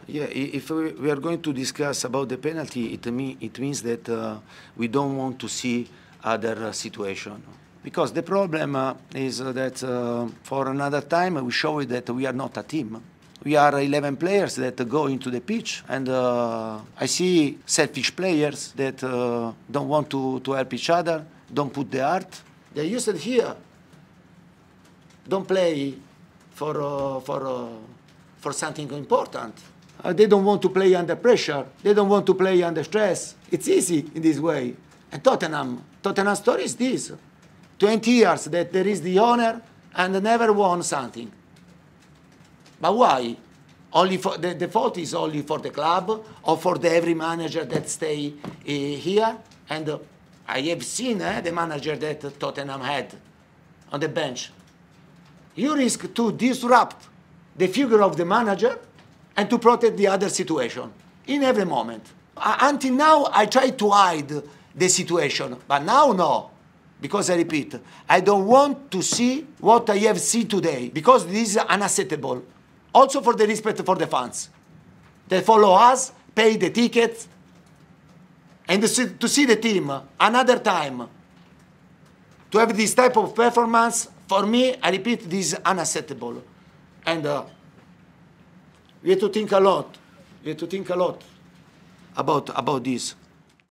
Yeah, if we are going to discuss about the penalty, it means that we don't want to see other situation. Because the problem is that for another time we show that we are not a team. We are 11 players that go into the pitch, and I see selfish players that don't want to help each other, don't put the heart. They use it here. Don't play for something important. They don't want to play under pressure. They don't want to play under stress. It's easy in this way. And Tottenham's story is this. 20 years that there is the owner and never won something. But why? Only for the fault is only for the club or for every manager that stay here? And I have seen the manager that Tottenham had on the bench. You risk to disrupt the figure of the manager and to protect the other situation in every moment. Until now, I try to hide the situation, but now no. Because I repeat, I don't want to see what I have seen today, because this is unacceptable. Also for the respect for the fans. They follow us, pay the tickets, and to see the team another time. To have this type of performance, for me, I repeat, this is unacceptable. And we have to think a lot. We have to think a lot about this.